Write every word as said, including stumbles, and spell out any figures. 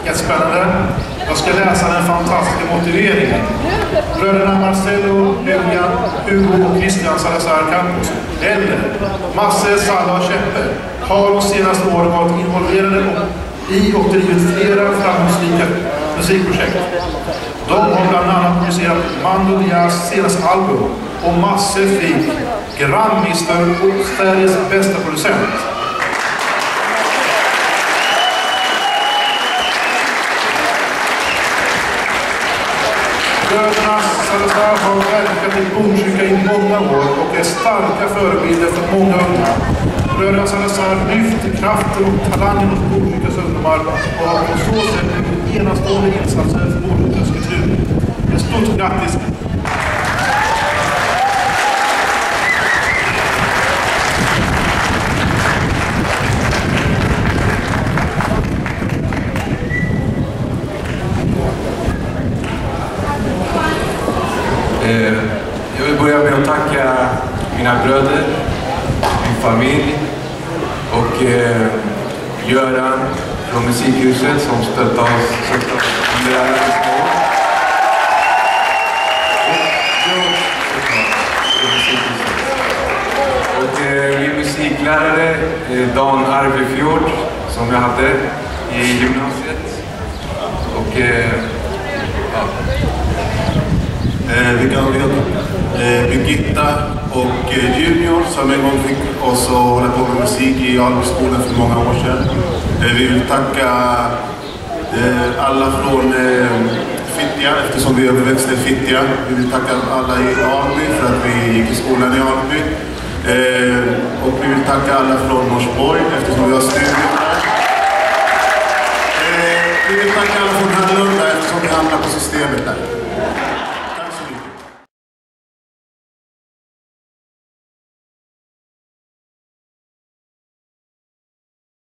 jättespännande. Jag ska läsa den fantastiska motiveringen. Bröderna Marcelo, Julian, Hugo och Christian Salazar Campos, eller Masse, Salla och Käppe, har de senaste åren varit involverade i och drivit flera framgångsrika musikprojekt. De har bland annat producerat Mando Diaz senaste album, och Masse fick Grammys för Sveriges bästa producent. Bröderna Salazar har verkat i Botkyrka i många år och är starka förebilder för många unga. Bröderna Salazar lyfter kraften och talangen hos Botkyrkas ungdomar och har på så sätt en enastående insatser för Botkyrkas kultur. Ett stort grattis! Jag vill börja med att tacka mina bröder, min familj och eh, Göran från Musikhuset som stöttar oss under alla dessa år. Och eh, min musiklärare eh, Dan Arvefjord som jag hade i gymnasiet. Och eh, ja. Eh, vi kan ha eh, Birgitta och eh, Junior som en gång fick oss att hålla på med musik i Albyskolan för många år sedan. Eh, vi vill tacka eh, alla från eh, Fittja, eftersom vi överväxte Fittja. Vi vill tacka alla i Alby för att vi gick i skolan i Alby. Eh, och vi vill tacka alla från Norsborg eftersom vi har studier där. Eh, vi vill tacka alla från Hallunda eftersom vi handlar på systemet där.